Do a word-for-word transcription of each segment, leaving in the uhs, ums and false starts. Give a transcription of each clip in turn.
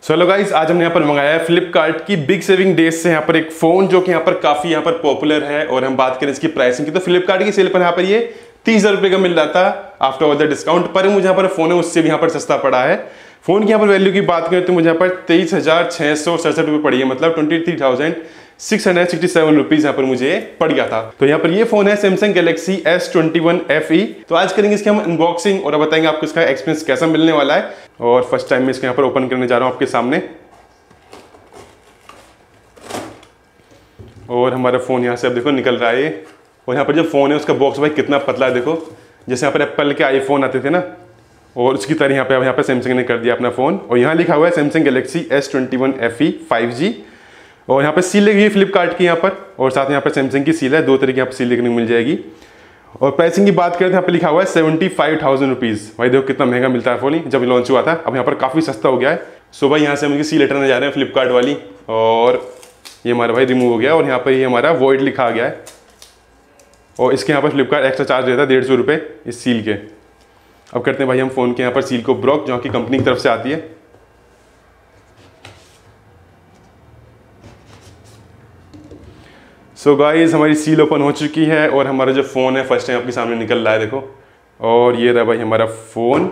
So hello guys, आज हमने यहाँ पर मंगाया है फ्लिपकार्ट की बिग सेविंग डेज से यहाँ पर एक फोन जो कि यहाँ पर काफी यहाँ पर पॉपुलर है। और हम बात करें इसकी प्राइसिंग की तो फ्लिपकार्ट की सेल पर यहाँ पर ये तीस हजार रुपये का मिल रहा था आफ्टर ऑल द डिस्काउंट। पर मुझे यहाँ पर फोन है उससे भी यहाँ पर सस्ता पड़ा है। फोन की यहाँ पर वैल्यू की बात करें तो मुझे यहाँ पर तेईस हजार छह सौ सड़सठ रुपये पड़ी है, मतलब twenty three thousand six hundred sixty seven rupees यहाँ पर मुझे पड़ गया था। तो यहाँ पर ये फोन है Samsung Galaxy S twenty one F E. तो आज करेंगे इसकी हम अनबॉक्सिंग और बताएंगे आपको इसका एक्सपीरियंस कैसा मिलने वाला है। और फर्स्ट टाइम मैं इसको यहाँ पर ओपन करने जा रहा हूँ आपके सामने। और हमारा फ़ोन यहाँ से अब देखो निकल रहा है। और यहाँ पर जो फ़ोन है उसका बॉक्स भाई कितना पतला है, देखो जैसे यहाँ पर एप्पल के आईफोन आते थे ना, और उसकी तरह यहाँ पे यहाँ पर सैमसंग ने कर दिया अपना फ़ोन। और यहाँ लिखा हुआ है Samsung Galaxy S twenty one F E five G. और यहाँ पर सील लगी हुई फ्लिपकार्ट की यहाँ पर, और साथ में यहाँ पर सैमसंग की सील है, दो तरह की यहाँ पर सील देखने को मिल जाएगी। और प्राइसिंग की बात करें तो यहाँ पर लिखा हुआ है सेवेंटी फाइव थाउजेंड रुपीज़। भाई देखो कितना महंगा मिलता है फ़ोन ही, जब लॉन्च हुआ था, अब यहाँ पर काफ़ी सस्ता हो गया है। सो भाई यहाँ से हम उनकी सील लेटर जा रहे हैं फ्लिपकार्ट वाली, और ये हमारा भाई रिमूव हो गया। और यहाँ पर ये हमारा वॉइड लिखा आ गया है। और इसके यहाँ पर फ्लिपकार्ट एक्स्ट्रा चार्ज देता है डेढ़ सौ रुपये इस सील के। अब करते हैं भाई हम फ़ोन के यहाँ पर सील को ब्रोक, जो कि कंपनी की तरफ से आती है। सो so गाइस, हमारी सील ओपन हो चुकी है और हमारा जो फ़ोन है फर्स्ट टाइम आपके सामने निकल रहा है, देखो। और ये रहा भाई हमारा फ़ोन।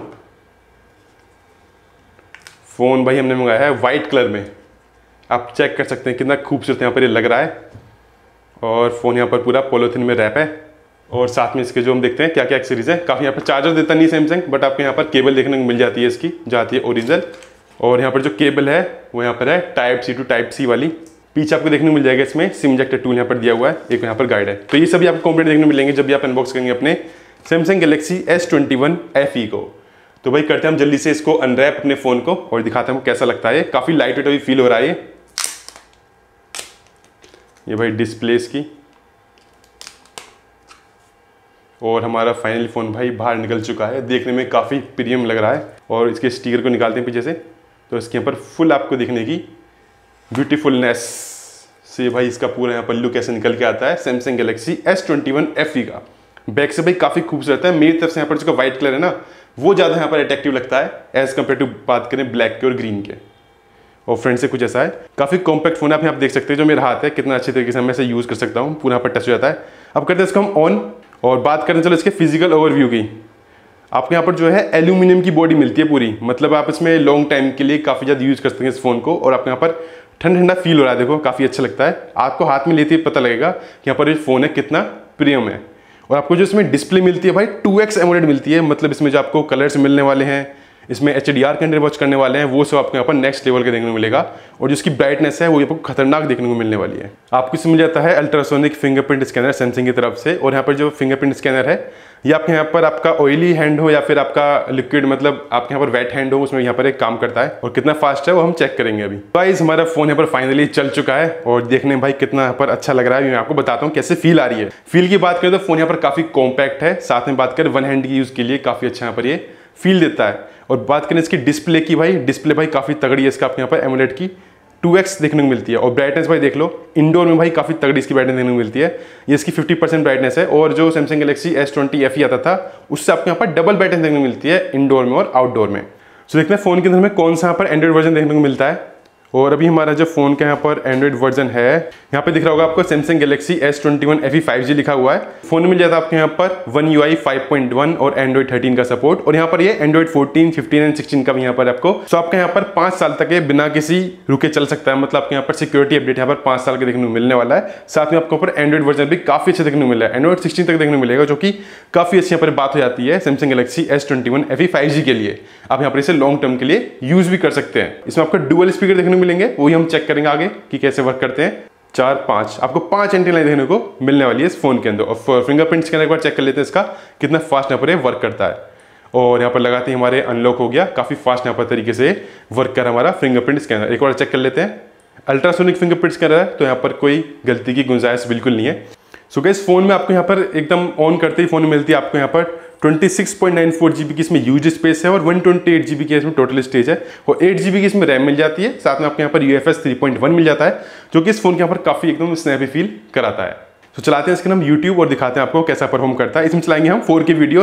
फ़ोन भाई हमने मंगाया है वाइट कलर में, आप चेक कर सकते हैं कितना खूबसूरत यहाँ पर ये लग रहा है। और फ़ोन यहाँ पर पूरा पॉलीथीन में रैप है। और साथ में इसके जो हम देखते हैं क्या क्या एक्सेसरीज है, काफ़ी यहाँ पर चार्जर देता नहीं सैमसंग, बट आपको यहाँ पर केबल देखने को मिल जाती है इसकी, जो आती है ओरिजिनल। और यहाँ पर जो केबल है वो यहाँ पर है type C two type C वाली। पीछे आपको देखने को मिल जाएगा इसमें सिम इंजेक्टर टूल यहाँ पर दिया हुआ है, एक यहाँ पर गाइड है। तो ये सभी आपको कंप्लीट देखने को मिलेंगे जब भी आप अनबॉक्स करेंगे अपने Samsung Galaxy S twenty one F E को। तो भाई करते हैं हम जल्दी से इसको अनरैप अपने फ़ोन को और दिखाते हैं कैसा लगता है। काफ़ी लाइट वेट अभी फील हो रहा है ये भाई डिस्प्ले इसकी। और हमारा फाइनल फ़ोन भाई बाहर निकल चुका है, देखने में काफ़ी प्रीमियम लग रहा है। और इसके स्टिकर को निकालते हैं पीछे से, तो इसके यहाँ पर फुल आपको दिखने की ब्यूटीफुलनेस से भाई इसका पूरा यहाँ पल्लू कैसे निकल के आता है Samsung Galaxy S twenty one F E का। बैक से भाई काफ़ी खूबसूरत है। मेरी तरफ से यहाँ पर जो व्हाइट कलर है ना, वो ज़्यादा यहाँ पर अट्रैक्टिव लगता है एज़ कम्पेयर टू बात करें ब्लैक के और ग्रीन के। और फ्रंट से कुछ ऐसा है, काफ़ी कॉम्पैक्ट फोन है। आप यहाँ देख सकते हैं जो मेरा हाथ है कितना अच्छे तरीके से मैं इसे यूज़ कर सकता हूँ, पूरा यहाँ पर टच हो जाता है। अब करते हैं इसको हम ऑन और बात करें चलो इसके फिजिकल ओवरव्यू की। आपको यहाँ पर जो है एल्यूमिनियम की बॉडी मिलती है पूरी, मतलब आप इसमें लॉन्ग टाइम के लिए काफ़ी ज़्यादा यूज़ कर सकते हैं इस फ़ोन को। और आपको यहाँ पर ठंडा ठंडा फील हो रहा है, देखो काफ़ी अच्छा लगता है। आपको हाथ में लेते ही पता लगेगा कि यहाँ पर ये फ़ोन है कितना प्रीमियम है। और आपको जो इसमें डिस्प्ले मिलती है भाई टू एक्स एमोलेड मिलती है, मतलब इसमें जो आपको कलर्स मिलने वाले हैं, इसमें H D R content watch करने वाले हैं, वो सब आपको यहाँ पर नेक्स्ट लेवल के देखने को मिलेगा। और जो इसकी ब्राइटनेस है वो आपको खतरनाक देखने को मिलने वाली है। आपको इसमें मिल जाता है अल्ट्रासोनिक फिंगरप्रिंट स्कैनर सैमसंग की तरफ से। और यहाँ पर जो फिंगरप्रिंट स्कैनर है ये आपके यहाँ पर आपका ऑयली हैंड हो या फिर आपका लिक्विड, मतलब आपके यहाँ पर वेट हैंड हो, उसमें यहाँ पर एक काम करता है। और कितना फास्ट है वो हम चेक करेंगे अभी। गाइस, हमारा फोन यहाँ पर फाइनली चल चुका है और देखने में भाई कितना यहाँ पर अच्छा लग रहा है। मैं आपको बताता हूँ कैसे फील आ रही है। फील की बात करें तो फोन यहाँ पर काफी कॉम्पैक्ट है, साथ में बात करें वन हैंड की यूज के लिए काफी अच्छा यहाँ पर ये फील देता है। और बात करें इसकी डिस्प्ले की, भाई डिस्प्ले भाई काफी तगड़ी है इसका, आपके यहाँ पर एमोलेड की टू एक्स देखने को मिलती है। और ब्राइटनेस भाई देख लो, इंडोर में भाई काफ़ी तगड़ी इसकी ब्राइटनेस देखने को मिलती है। ये इसकी फिफ्टी परसेंट ब्राइटनेस है। और जो Samsung Galaxy S twenty F E आता था उससे आपको यहाँ पर डबल ब्राइटनेस देखने को मिलती है इंडोर में और आउटडोर में। सो देखते हैं फ़ोन के अंदर में कौन सा यहाँ पर एंड्रॉइड वर्जन देखने को मिलता है। और अभी हमारा जो फ़ोन का यहाँ पर एंड्रॉइड वर्जन है, यहाँ पे दिख रहा होगा आपको Samsung Galaxy S twenty one F E five G लिखा हुआ है। फोन में मिल जाता है आपके यहाँ पर one U I five point one और एंड्रॉइड थर्टीन का सपोर्ट। और यहाँ पर ये Android fourteen, fifteen and sixteen का भी यहाँ पर आपको। सो आपके यहाँ पर पाँच साल तक ये बिना किसी रुके चल सकता है, मतलब आपके यहाँ पर सिक्योरिटी अपडेट यहाँ पर पाँच साल के देखने को मिलने वाला है। साथ में आपको ऊपर एंड्रॉइड वर्जन भी काफ़ी अच्छे देखने को मिला है, एंड्रॉइड सिक्सटीन तक देखने को मिलेगा, जो कि काफ़ी अच्छी यहाँ पर बात हो जाती है Samsung Galaxy S twenty one F E five G के लिए। आप यहाँ पर इसे लॉन्ग टर्म के लिए यूज़ भी कर सकते हैं। इसमें आपको डुअल स्पीकर देखने को मिलेंगे, वही हम चेक करेंगे आगे कि कैसे वर्क करते हैं। चार पांच आपको पांच एंटी लाइन देखने को मिलने वाली है इस फोन के अंदर। और फिंगरप्रिंट स्कैनर एक बार चेक कर लेते हैं इसका कितना फास्ट यहाँ पर वर्क करता है। और यहाँ पर लगाते ही हमारे अनलॉक हो गया, काफी फास्ट यहाँ पर तरीके से वर्क कर हमारा फिंगरप्रिंट स्कैनर। एक बार चेक कर लेते हैं। अल्ट्रासोनिक फिंगरप्रिंट स्कैनर है तो यहाँ पर कोई गलती की गुंजाइश बिल्कुल नहीं है। सो गाइस, फोन में आपको यहाँ पर एकदम ऑन करते ही फोन में मिलती है आपको यहाँ पर twenty six point nine four GB की इसमें यूज स्पेस है और वन ट्वेंटी एट जीबी की इसमें टोटल स्टेज है। और एट जीबी की इसमें रैम मिल जाती है। साथ में आपको यहाँ पर U F S three point one मिल जाता है, जो कि इस फोन के यहाँ पर काफी एकदम स्नैपी फील कराता है। तो चलाते हैं इसके हम यूट्यूब और दिखाते हैं आपको कैसा परफॉर्म करता है। इसमें चलाएंगे हम फोर के वीडियोस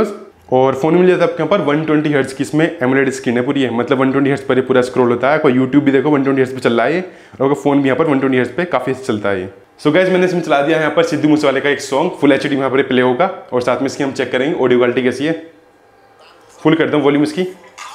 और फ़ोन में मिल जाता है आपके यहाँ पर वन ट्वेंटी हर्ट्ज़ की इसमें एमोलेड स्क्रीन है पूरी है, मतलब वन ट्वेंटी हर्ट्ज़ पर पूरा स्क्रॉल होता है। कोई यूट्यूब भी देखो वन ट्वेंटी हर्ट्ज़ पे चल रहा है और फ़ोन भी यहाँ पर वन ट्वेंटी हर्ट्ज़ पे काफ़ी चलता है। सो गाइस मैंने इसमें चला दिया है यहाँ पर सिद्धू मूसेवाले का एक सॉन्ग फुल एच डी में यहाँ पर प्ले होगा और साथ में इसकी हम चेक करेंगे ऑडियो क्वालिटी कैसी है। फुल करता हूँ वॉल्यूम इसकी।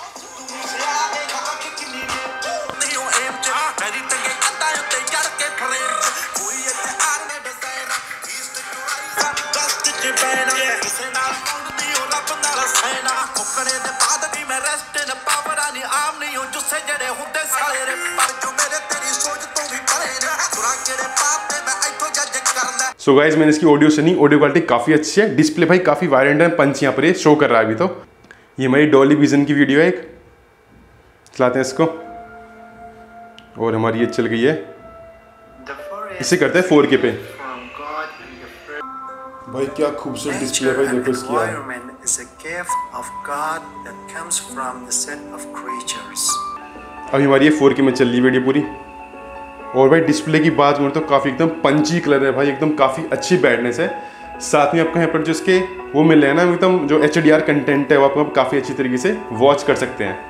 सो गाइज मैंने इसकी ऑडियो सुनी, ऑडियो क्वालिटी काफ़ी अच्छी है। डिस्प्ले भाई काफ़ी वायलेंट है, पंच यहाँ पर ये शो कर रहा है अभी। तो ये हमारी डॉली विजन की वीडियो है, एक चलाते हैं इसको और हमारी ये चल गई है। इसे करते हैं फोर के पे। भाई क्या खूबसूरत डिस्प्ले भाई, देखो इसकी यार। अभी हमारी ये फोर के में चल रही है वीडियो पूरी। और भाई डिस्प्ले की बात करूँ तो काफ़ी एकदम पंची कलर है भाई, एकदम काफ़ी अच्छी ब्राइटनेस है। साथ में आपको यहाँ पर जो इसके वो मिल रहे हैं ना एकदम जो एच डी आर कंटेंट है वो आपको काफ़ी अच्छी तरीके से वॉच कर सकते हैं।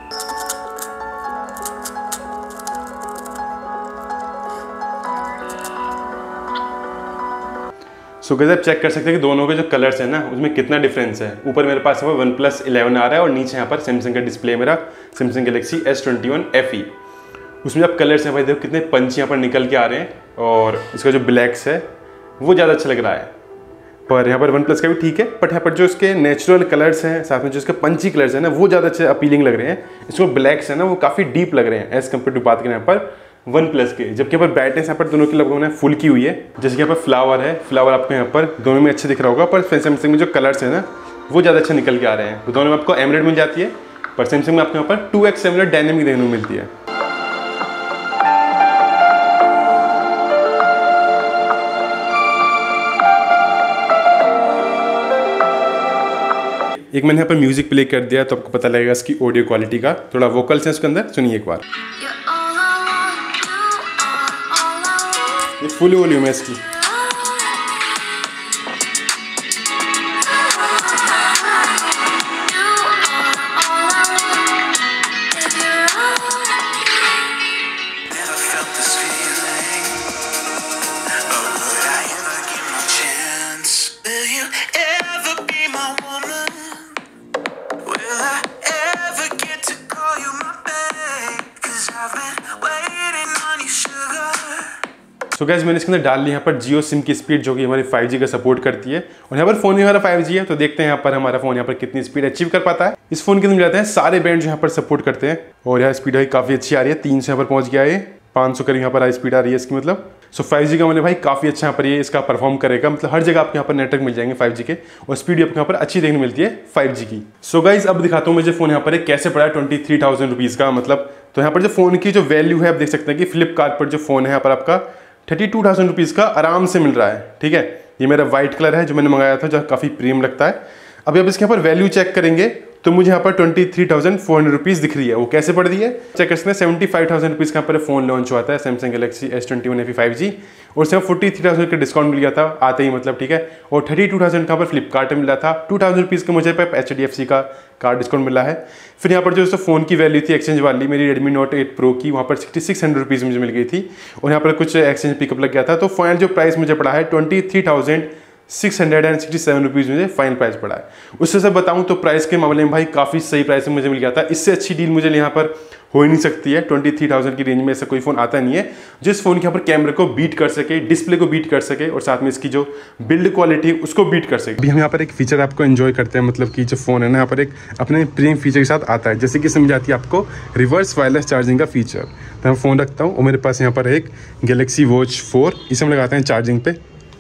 सो गाइस आप चेक कर सकते हैं कि दोनों के जो कलर्स हैं ना उसमें कितना डिफरेंस है। ऊपर मेरे पास वन प्लस इलेवन आ रहा है और नीचे यहाँ पर सैमसंग का डिस्प्ले मेरा Samsung Galaxy S twenty one F E. उसमें आप कलर्स हैं भाई देखो कितने पंच यहाँ पर निकल के आ रहे हैं और इसका जो ब्लैक्स है वो ज़्यादा अच्छा लग रहा है। पर यहाँ पर वन प्लस का भी ठीक है, बट यहाँ पर जो इसके नेचुरल कलर्स हैं साथ में जो इसके पंची कलर्स हैं ना वो ज़्यादा अच्छे अपीलिंग लग रहे हैं। इसमें ब्लैक्स है ना वो काफ़ी डीप लग रहे हैं एज़ कम्पेयर टू बात करें यहाँ पर वन प्लस के। जबकि यहाँ पर ब्राइटनेस यहाँ पर दोनों की लगभग मैंने फुल की हुई है। जैसे कि यहाँ पर फ्लावर है, फ्लावर आपको यहाँ पर दोनों में अच्छे दिख रहा होगा, पर सैमसंग में जो कलर्स हैं ना वो ज़्यादा अच्छा निकल के आ रहे हैं। तो दोनों में आपको एमोलेड मिल जाती है, पर सैमसंग में आपको यहाँ पर टू एक्स एमोलेड डायनेमिक देखने को मिलती है। एक मैंने यहाँ पर म्यूजिक प्ले कर दिया तो आपको पता लगेगा इसकी ऑडियो क्वालिटी का। थोड़ा वोकल्स हैं उसके अंदर, सुनिए एक बार। ये फुल वॉल्यूम है इसकी। तो गैस मैंने इसके अंदर डाल ली यहाँ पर जियो सिम की स्पीड जो कि हमारी फाइव जी का सपोर्ट करती है और यहाँ पर फोन भी हमारा फाइव जी है। तो देखते हैं यहाँ पर हमारा फोन यहाँ पर कितनी स्पीड अचीव कर पाता है। इस फोन के अंदर जाते हैं सारे बैंड जो यहाँ पर सपोर्ट करते हैं और यहाँ स्पीड है काफ़ी अच्छी आ रही है, तीन सौ यहाँ पर पहुँच गया है, पाँच सौ करीब यहाँ पर हाई स्पीड आ रही है इसकी। मतलब सो फाइव जी का मैंने भाई काफ़ी अच्छा यहाँ पर ये इसका परफॉर्म करेगा। मतलब हर जगह आपको यहाँ पर नेटवर्क मिल जाएंगे फाइव जी के और स्पीड भी आपको यहाँ पर अच्छी देखने मिलती है फाइव जी की। सो गाइज अब दिखाता हूँ मुझे फोन यहाँ पर कैसे पड़ा है ट्वेंटी थ्री थाउजेंड रुपीज़ का। मतलब तो यहाँ पर जो फोन की जो वैल्यू है आप देख सकते हैं कि फ्लिपकार्ट पर जो फोन है यहाँ पर आपका थर्टी टू थाउजेंड रुपीज़ का आराम से मिल रहा है। ठीक है, ये मेरा वाइट कलर है जो मैंने मंगाया था जो काफ़ी प्रीमियम लगता है। अभी आप इसके यहाँ पर वैल्यू चेक करेंगे तो मुझे यहाँ पर twenty three thousand four hundred rupees दिख रही है। वो कैसे पड़ रही है चेक कर सकते हैं। सेवेंटी फाइव थाउजेंड रुपीज़ का यहाँ पर फोन लॉन्च हुआ था Samsung Galaxy S twenty one F E five G और उसमें फोर्टी थ्री थाउजेंड का डिस्काउंट मिल गया था आते ही। मतलब ठीक है, और थर्टी टू थाउजेंड का पर फ्लिपकार्ट में मिला था, टू थाउजेंड रुपीज़ का मुझे एच डी एफ सी का कार्ड डिस्काउंट मिला है। फिर यहाँ पर जो उसका फ़ोन की वैल्यू थी एक्सचेंज वाली मेरी रेडमी नोट एट प्रो की, वहाँ पर सिक्सटी सिक्स हंड्रेड रुपीज़ मुझे मिल गई थी और यहाँ पर कुछ एक्सचेंज पिकअप लग गया था। तो फाइनल जो प्राइस मुझे पड़ा है twenty three thousand six hundred and sixty seven rupees मुझे फाइनल प्राइस पड़ा है। उससे से बताऊं तो प्राइस के मामले में भाई काफ़ी सही प्राइस में मुझे मिल गया था। इससे अच्छी डील मुझे यहाँ पर हो ही नहीं सकती है। ट्वेंटी थ्री थाउजेंड की रेंज में ऐसा कोई फ़ोन आता नहीं है जिस फ़ोन के यहाँ पर कैमरे को बीट कर सके, डिस्प्ले को बीट कर सके और साथ में इसकी जो बिल्ड क्वालिटी है उसको बीट कर सके। अभी हम यहाँ पर एक फीचर आपको एंजॉय करते हैं, मतलब कि जो फ़ोन है ना यहाँ पर एक अपने प्रीमियम फीचर के साथ आता है, जैसे कि समझ आती है आपको रिवर्स वायरलेस चार्जिंग का फीचर। तो मैं फ़ोन रखता हूँ और मेरे पास यहाँ पर एक गैलेक्सी वॉच फोर, इसे हम लगाते हैं चार्जिंग पे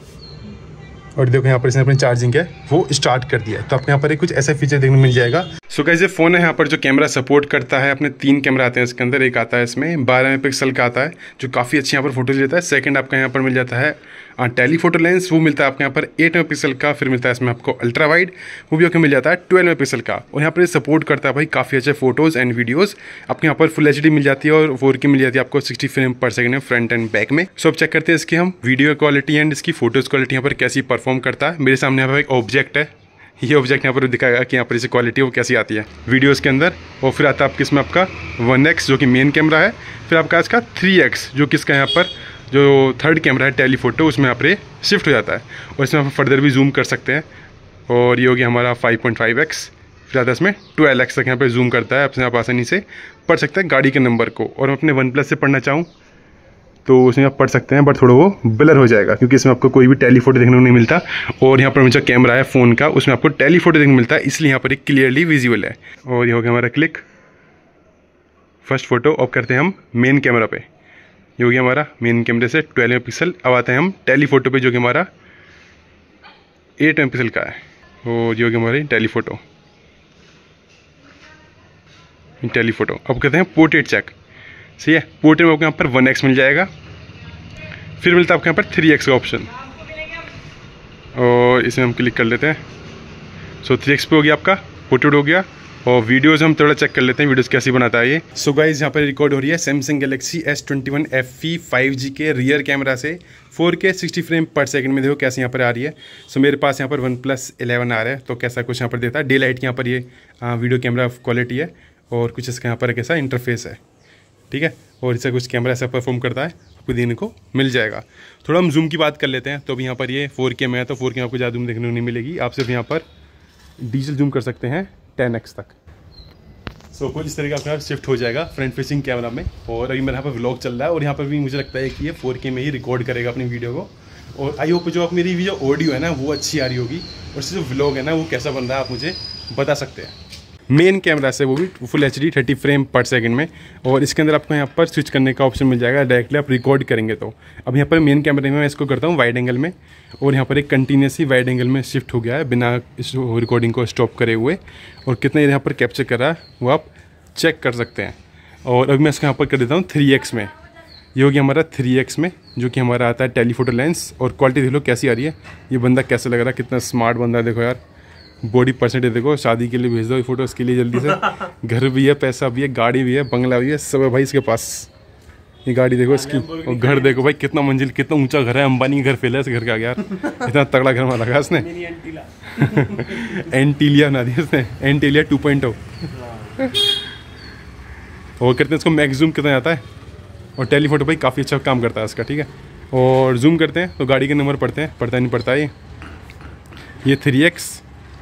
और देखो यहाँ पर इसने अपनी चार्जिंग है वो स्टार्ट कर दिया है। तो आपको यहाँ पर एक कुछ ऐसा फीचर देखने को मिल जाएगा। सो गाइस ये फ़ोन है यहाँ पर जो कैमरा सपोर्ट करता है, अपने तीन कैमरा आते हैं इसके अंदर। एक आता है इसमें बारह मेगा पिक्सल का आता है जो काफ़ी अच्छी यहाँ पर फोटोज लेता है। सेकंड आपका यहाँ पर मिल जाता है टेली फोटो लेंस, वो मिलता है आपको यहाँ पर एट मेगा पिक्सल का। फिर मिलता है इसमें आपको अल्ट्रा वाइड, वो भी आपको मिल जाता है ट्वेल्व मेगा पिक्सल का। और यहाँ पर सपोर्ट करता है भाई काफ़ी अच्छे फोटोज़ एंड वीडियोज़। आपको यहाँ पर फुल एच डी मिल जाती है और फोर की मिल जाती है आपको सिक्सटी फ्रेम पर सेकंड फ्रंट एंड बैक में। सो अब चेक करते हैं इसकी हम वीडियो क्वालिटी एंड इसकी फोटोज़ क्वालिटी यहाँ पर कैसी परफॉर्म करता है। मेरे सामने यहाँ पर एक ऑब्जेक्ट है ये ऑब्जेक्ट यहाँ पर दिखाएगा कि यहाँ पर इसे क्वालिटी वो कैसी आती है वीडियोस के अंदर। और फिर आता है आपके इसमें आपका वन एक्स जो कि मेन कैमरा है, फिर आपका इसका थ्री एक्स जो कि इसका यहाँ पर जो थर्ड कैमरा है टेलीफोटो, उसमें यहाँ पर शिफ्ट हो जाता है और इसमें आप फर्दर भी जूम कर सकते हैं। और ये हो गया हमारा फाइव पॉइंट फाइव एक्स, फिर आता है इसमें ट्वेल्व एक्स तक यहाँ पर जूम करता है, अपने आप आसानी से पढ़ सकते हैं गाड़ी के नंबर को। और मैं अपने वन प्लस से पढ़ना चाहूँ तो उसमें आप पढ़ सकते हैं, बट थोड़ा वो ब्लर हो जाएगा क्योंकि इसमें आपको कोई भी टेलीफोटो देखने को नहीं मिलता। और यहाँ पर जो कैमरा है फ़ोन का उसमें आपको टेलीफोटो देखने को मिलता है, इसलिए यहाँ पर एक क्लियरली विजिबल है। और ये हो गया हमारा क्लिक फर्स्ट फोटो। अब करते हैं हम मेन कैमरा पे, ये हो गया हमारा मेन कैमरे से ट्वेल्व मेगा पिक्सल। अब आते हैं हम टेलीफोटो पे जो कि हमारा एट मेगा पिक्सल का है। और ये हो गया हमारी टेलीफोटो टेलीफोटो अब करते हैं पोर्ट्रेट चेक। सही है, पोर्ट्रेट में आपको यहाँ पर वन एक्स मिल जाएगा, फिर मिलता है आपको यहाँ पर थ्री एक्स का ऑप्शन और इसमें हम क्लिक कर लेते हैं। सो थ्री एक्स पे हो गया आपका पोर्ट्रेट हो गया। और वीडियोस हम थोड़ा चेक कर लेते हैं वीडियोस कैसी बनाता है ये। सो गाइस यहाँ पर रिकॉर्ड हो रही है Samsung Galaxy S twenty one F E five G के रियर कैमरा से फोर के सिक्सटी फ्रेम पर सेकंड में। देखो कैसे यहाँ पर आ रही है। सो मेरे पास यहाँ पर वन प्लस इलेवन आ रहा है, तो कैसा कुछ यहाँ पर देता है। डे लाइट की यहाँ पर ये आ, वीडियो कैमरा क्वालिटी है और कुछ इसका यहाँ पर कैसा इंटरफेस है, ठीक है। और इससे कुछ कैमरा ऐसा परफॉर्म करता है, आपको देखने को मिल जाएगा। थोड़ा हम जूम की बात कर लेते हैं। तो अभी यहाँ पर ये फोर के में है, तो फोर के में आपको ज़्यादा जूम देखने को नहीं मिलेगी, आप सिर्फ यहाँ पर डिजिटल जूम कर सकते हैं टेन एक्स तक। सो so, कुछ इस तरीके का शिफ्ट हो जाएगा फ्रंट फेसिंग कैमरा में। और अभी मेरे यहाँ पर व्लॉग चल रहा है और यहाँ पर भी मुझे लगता है कि ये फोर के में ही रिकॉर्ड करेगा अपनी वीडियो को। और आई होप जो आप मेरी जो ऑडियो है ना वो अच्छी आ रही होगी, और इससे जो व्लॉग है ना वो कैसा बन रहा है आप मुझे बता सकते हैं। मेन कैमरा से वो भी full H D thirty frame पर सेकंड में। और इसके अंदर आपको यहाँ पर स्विच करने का ऑप्शन मिल जाएगा डायरेक्टली आप रिकॉर्ड करेंगे तो। अब यहाँ पर मेन कैमरे में मैं इसको करता हूँ वाइड एंगल में, और यहाँ पर एक कंटिन्यूसली वाइड एंगल में शिफ्ट हो गया है बिना इस रिकॉर्डिंग को स्टॉप करे हुए। और कितना यहाँ पर कैप्चर कर रहा है वो आप चेक कर सकते हैं। और अभी मैं इसको यहाँ पर कर देता हूँ थ्री एक्स में। ये हो गया हमारा थ्री एक्स में जो कि हमारा आता है टेलीफोटो लेंस। और क्वालिटी देख लो कैसी आ रही है, ये बंदा कैसा लग रहा है, कितना स्मार्ट बंदा है। देखो यार बॉडी परसेंटेज देखो, शादी के लिए भेज दो फोटो इसके लिए जल्दी से। घर भी है, पैसा भी है, गाड़ी भी है, बंगला भी है, सब है भाई इसके पास। ये गाड़ी देखो इसकी, और घर देखो भाई कितना मंजिल, कितना ऊंचा घर है, अंबानी का घर फैला है इस घर का यार। इतना तगड़ा घर में लगा इसने। एंटीलिया बना दिया इसने, एंटीलिया टू पॉइंट ओ। और करते हैं इसको मैक्स जूम कितना आता है। और टेलीफोटो भाई काफ़ी अच्छा काम करता है इसका, ठीक है। और जूम करते हैं तो गाड़ी के नंबर पढ़ते हैं, पढ़ता नहीं पड़ता है ये ये थ्री एक्स।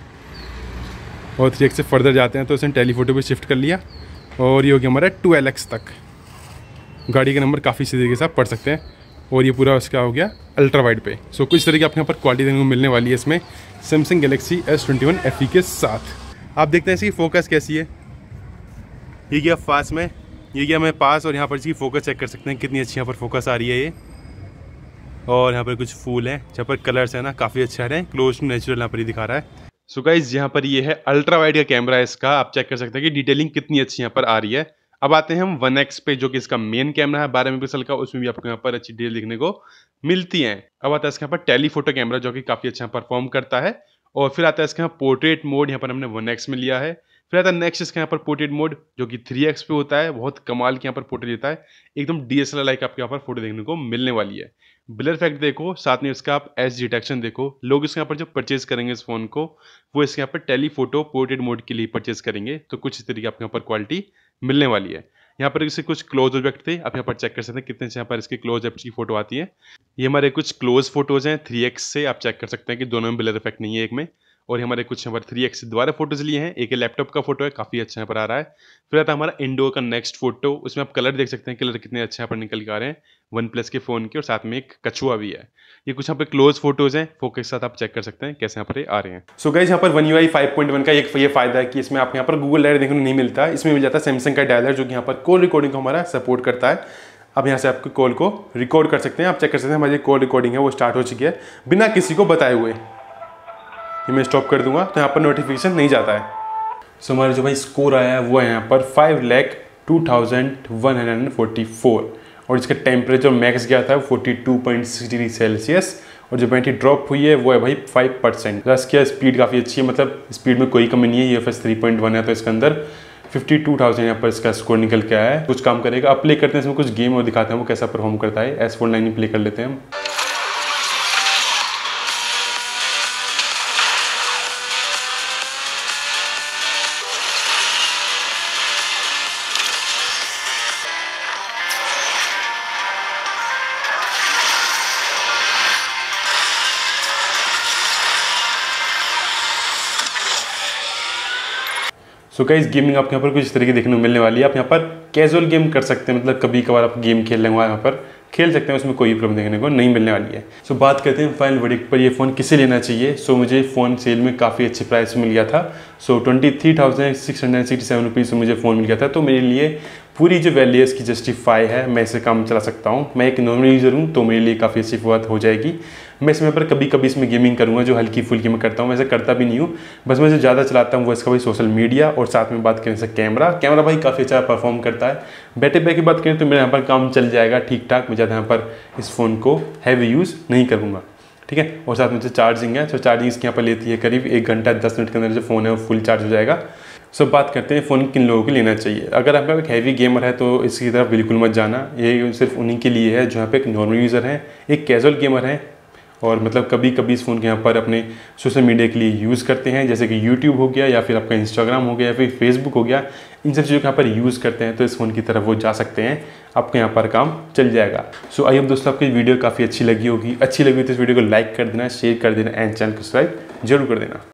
और थ्री एक्स से फर्दर जाते हैं तो इसने टेलीफोटो पे शिफ्ट कर लिया। और ये हो गया हमारा ट्वेल्व एक्स तक। गाड़ी के नंबर काफ़ी सीधे तरीके से आप पढ़ सकते हैं। और ये पूरा उसका हो गया अल्ट्रा वाइड पे। सो कुछ तरीके आपके यहाँ पर क्वालिटी देखने को मिलने वाली है इसमें Samsung Galaxy S twenty one F E के साथ। आप देखते हैं इसकी फोकस कैसी है। ये गया फास्ट में, ये गया मैं पास, और यहाँ पर इसकी फोकस चेक कर सकते हैं कितनी अच्छी यहाँ पर फोकस आ रही है ये। और यहाँ पर कुछ फूल हैं जहाँ पर कलर्स है ना काफ़ी अच्छे आ रहे हैं, क्लोज टू नेचुरल यहाँ पर ही दिखा रहा है। सो गाइस यहाँ पर ये है अल्ट्रा वाइड का कैमरा है इसका, आप चेक कर सकते हैं कि डिटेलिंग कितनी अच्छी यहाँ पर आ रही है। अब आते हैं हम वन एक्स पे जो कि इसका मेन कैमरा है बारह मेगापिक्सल का, उसमें भी आपको यहाँ पर अच्छी डिटेल दिखने को मिलती है। अब आता है इसके यहाँ पर टेलीफोटो कैमरा जो कि काफ़ी अच्छा परफॉर्म करता है। और फिर आता है इसके यहाँ पोर्ट्रेट मोड, यहाँ पर हमने वन एक्स में लिया है। फिर आता है नेक्स्ट इसका यहाँ पर पोर्ट्रेट मोड जो कि थ्री एक्स पे होता है, बहुत कमाल की यहाँ पर फोटो देता है, एकदम D S L R like आपको यहाँ पर फोटो देखने को मिलने वाली है। ब्लर इफेक्ट देखो, साथ में इसका आप एज डिटेक्शन देखो। लोग इसके यहाँ पर जो परचेज करेंगे इस फोन को वो इसके यहाँ पर टेलीफोटो पोर्ट्रेट मोड के लिए परचेज करेंगे, तो कुछ इस तरीके आपके यहाँ पर क्वालिटी मिलने वाली है। यहाँ पर इससे कुछ क्लोज ऑब्जेक्ट थे, आप यहाँ पर चेक कर सकते हैं कितने यहाँ पर इसकी क्लोज ऑब्जेक्ट की फोटो आती है। ये हमारे कुछ क्लोज फोटोज हैं थ्री एक्स से, आप चेक कर सकते हैं कि दोनों में ब्लर इफेक्ट नहीं है एक में। और ये हमारे कुछ यहाँ पर थ्री एक्स से दोबारा फोटोज लिए हैं, एक लैपटॉप का फोटो है काफ़ी अच्छा यहाँ पर आ रहा है। फिर आता है हमारा इंडोर का नेक्स्ट फोटो, उसमें आप कलर देख सकते हैं, कलर कितने अच्छे यहाँ पर निकल के आ रहे हैं वन प्लस के फ़ोन के, और साथ में एक कछुआ भी है। ये कुछ यहाँ पे क्लोज फोटोज हैं, फोकस के साथ आप चेक कर सकते हैं कैसे यहाँ पर आ रहे हैं। सो गाइस यहाँ पर one U I five point one का एक ये फायदा है कि इसमें आपको यहाँ पर गूगल डायलर देखने को नहीं मिलता, इसमें मिल जाता है सैमसंग का डायलर जो कि यहाँ पर कॉल रिकॉर्डिंग को हमारा सपोर्ट करता है। अब यहाँ से आपको कॉल को रिकॉर्ड कर सकते हैं, आप चेक कर सकते हैं हमारी कॉल रिकॉर्डिंग है वो स्टार्ट हो चुकी है बिना किसी को बताए हुए। ये मैं स्टॉप कर दूंगा तो यहाँ पर नोटिफिकेशन नहीं जाता है। सो हमारा जो भाई स्कोर आया है वो है यहाँ पर five lakh two thousand one hundred forty four, और इसका टेम्परेचर मैक्स गया था forty two point six degree Celsius, और जो बैटरी ड्रॉप हुई है वो है भाई फाइव परसेंट। इसकी स्पीड काफ़ी अच्छी है, मतलब स्पीड में कोई कमी नहीं है। ये F S three point one है तो इसके अंदर फिफ्टी टू थाउजेंड यहाँ पर इसका स्कोर निकल के आया है। कुछ काम करेगा, अब प्ले करते हैं इसमें कुछ गेम और दिखाते हैं वो कैसा परफॉर्म करता है। एस फोर नाइन में प्ले कर लेते हैं हम। सो गाइस गेमिंग आपको यहाँ पर कुछ इस तरीके देखने को मिलने वाली है। आप यहाँ पर कैजुअल गेम कर सकते हैं, मतलब कभी कभार आप गेम खेल लेंगे यहाँ पर खेल सकते हैं, उसमें कोई प्रॉब्लम देखने को नहीं मिलने वाली है। सो so, बात करते हैं फाइनल वर्डिक्ट पर, ये फ़ोन किसे लेना चाहिए। सो so, मुझे फ़ोन सेल में काफ़ी अच्छे प्राइस में मिल गया था। So twenty three thousand six hundred sixty seven rupees में मुझे फ़ोन मिल गया था। तो मेरे लिए पूरी जो वैल्यू है इसकी जस्टिफाई है, मैं इसे काम चला सकता हूँ। मैं एक नॉर्मल यूज़र हूँ तो मेरे लिए काफ़ी अच्छी बात हो जाएगी। मैं इसमें पर कभी कभी इसमें गेमिंग करूँगा, जो हल्की फुल्की मैं करता हूँ, वैसे करता भी नहीं हूँ। बस मैं जो ज़्यादा चलाता हूँ वो इसका भाई सोशल मीडिया, और साथ में बात करें से कैमरा कैमरा भाई काफ़ी अच्छा परफॉर्म करता है। बैटरी बैक की बात करें तो मेरे यहाँ पर काम चल जाएगा ठीक ठाक। मैं ज़्यादा यहाँ पर इस फ़ोन को हैवी यूज़ नहीं करूँगा, ठीक है। और साथ में जो चार्जिंग है, तो चार्जिंग इसके यहाँ पर लेती है करीब एक घंटा दस मिनट के अंदर जो फ़ोन है वो फुल चार्ज हो जाएगा। सो बात करते हैं फ़ोन किन लोगों को लेना चाहिए। अगर आप एक हैवी गेमर है तो इसकी तरफ बिल्कुल मत जाना, ये सिर्फ उन्हीं के लिए है जो यहाँ पे एक नॉर्मल यूज़र है, एक कैजुअल गेमर है, और मतलब कभी कभी इस फ़ोन के यहाँ पर अपने सोशल मीडिया के लिए यूज़ करते हैं, जैसे कि यूट्यूब हो गया या फिर आपका इंस्टाग्राम हो गया या फिर फेसबुक हो गया, इन सब चीज़ों के यहाँ पर यूज़ करते हैं तो इस फ़ोन की तरफ वो जा सकते हैं, आपके यहाँ पर काम चल जाएगा। सो आई होप दोस्तों आपको वीडियो काफ़ी अच्छी लगी होगी। अच्छी लगी तो इस वीडियो को लाइक कर देना, शेयर कर देना एंड चैनल को सब्सक्राइब जरूर कर देना।